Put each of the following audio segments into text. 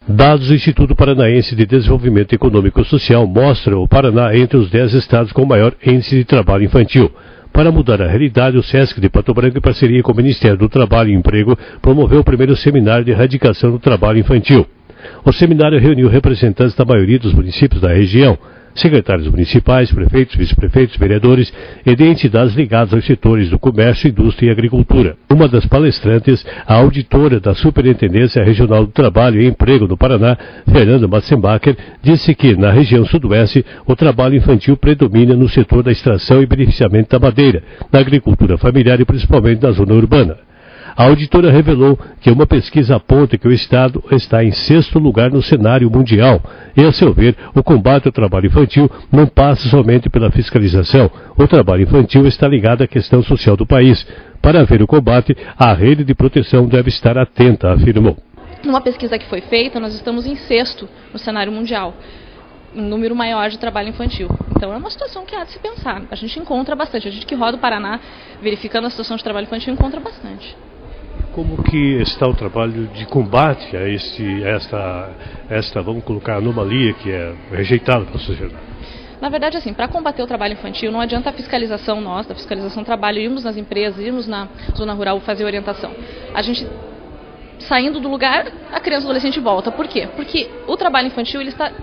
Dados do Instituto Paranaense de Desenvolvimento Econômico e Social mostram o Paraná entre os 10 estados com maior índice de trabalho infantil. Para mudar a realidade, o SESC de Pato Branco, em parceria com o Ministério do Trabalho e Emprego, promoveu o primeiro seminário de erradicação do trabalho infantil. O seminário reuniu representantes da maioria dos municípios da região, secretários municipais, prefeitos, vice-prefeitos, vereadores e de entidades ligadas aos setores do comércio, indústria e agricultura. Uma das palestrantes, a auditora da Superintendência Regional do Trabalho e Emprego do Paraná, Fernanda Matzenbacher, disse que, na região sudoeste, o trabalho infantil predomina no setor da extração e beneficiamento da madeira, na agricultura familiar e principalmente na zona urbana. A auditora revelou que uma pesquisa aponta que o Estado está em 6º lugar no cenário mundial e, a seu ver, o combate ao trabalho infantil não passa somente pela fiscalização. O trabalho infantil está ligado à questão social do país. Para haver o combate, a rede de proteção deve estar atenta, afirmou. Numa pesquisa que foi feita, nós estamos em 6º no cenário mundial, um número maior de trabalho infantil. Então é uma situação que há de se pensar. A gente encontra bastante. A gente que roda o Paraná, verificando a situação de trabalho infantil, encontra bastante. Como que está o trabalho de combate a esta, vamos colocar, anomalia que é rejeitada pela sociedade? Na verdade, assim, para combater o trabalho infantil, não adianta a fiscalização nossa, a fiscalização do trabalho, irmos nas empresas, irmos na zona rural fazer orientação. A gente, saindo do lugar, a criança e o adolescente volta. Por quê? Porque o trabalho infantil ele está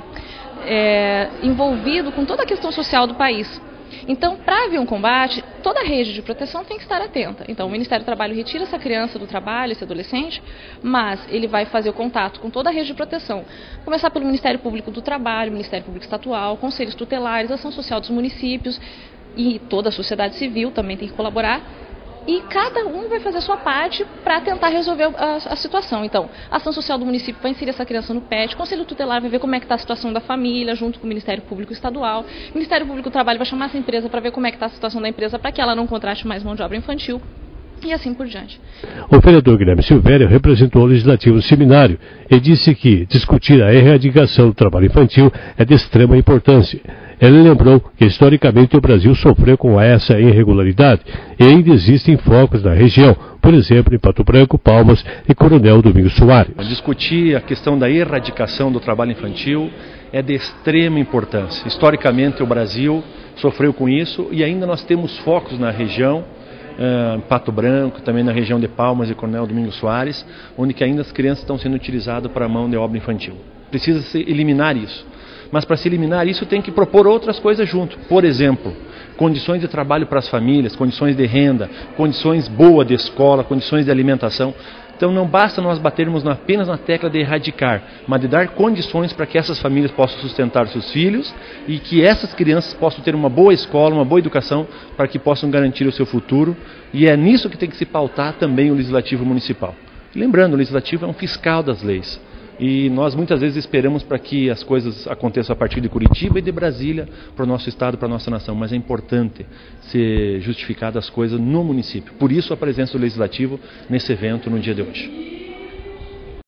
envolvido com toda a questão social do país. Então, para haver um combate, toda a rede de proteção tem que estar atenta. Então, o Ministério do Trabalho retira essa criança do trabalho, esse adolescente, mas ele vai fazer o contato com toda a rede de proteção. Começar pelo Ministério Público do Trabalho, Ministério Público Estadual, Conselhos Tutelares, Ação Social dos municípios e toda a sociedade civil também tem que colaborar. E cada um vai fazer a sua parte para tentar resolver a situação. Então, a ação social do município vai inserir essa criança no PET, o Conselho Tutelar vai ver como é que está a situação da família, junto com o Ministério Público Estadual. O Ministério Público do Trabalho vai chamar essa empresa para ver como é que está a situação da empresa, para que ela não contrate mais mão de obra infantil. E assim por diante. O vereador Guilherme Silvério representou o Legislativo no seminário e disse que discutir a erradicação do trabalho infantil é de extrema importância. Ele lembrou que, historicamente, o Brasil sofreu com essa irregularidade e ainda existem focos na região, por exemplo, em Pato Branco, Palmas e Coronel Domingos Soares. Discutir a questão da erradicação do trabalho infantil é de extrema importância. Historicamente, o Brasil sofreu com isso e ainda nós temos focos na região, em Pato Branco, também na região de Palmas e Coronel Domingos Soares, onde que ainda as crianças estão sendo utilizadas para a mão de obra infantil. Precisa-se eliminar isso. Mas para se eliminar isso tem que propor outras coisas junto. Por exemplo, condições de trabalho para as famílias, condições de renda, condições boas de escola, condições de alimentação. Então não basta nós batermos apenas na tecla de erradicar, mas de dar condições para que essas famílias possam sustentar os seus filhos e que essas crianças possam ter uma boa escola, uma boa educação, para que possam garantir o seu futuro. E é nisso que tem que se pautar também o Legislativo Municipal. Lembrando, o Legislativo é um fiscal das leis. E nós muitas vezes esperamos para que as coisas aconteçam a partir de Curitiba e de Brasília para o nosso estado, para a nossa nação, mas é importante ser justificadas as coisas no município. Por isso a presença do Legislativo nesse evento no dia de hoje.